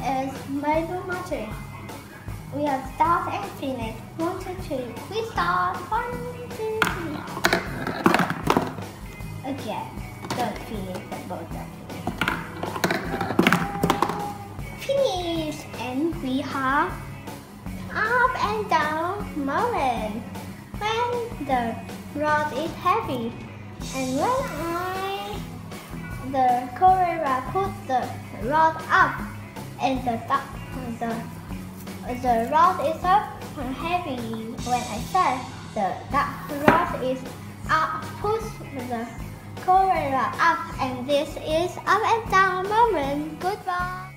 is Bible marching. We have start and finish. 1, 2, 3. We start. 1, 2, 3. Again. Don't finish the both of finish. And we have up and down movement. When the rod is heavy, and when the choreographer put the rod up, and the rod is up heavy. When I said the rod is up, push the choreographer up, and this is up and down movement. Goodbye.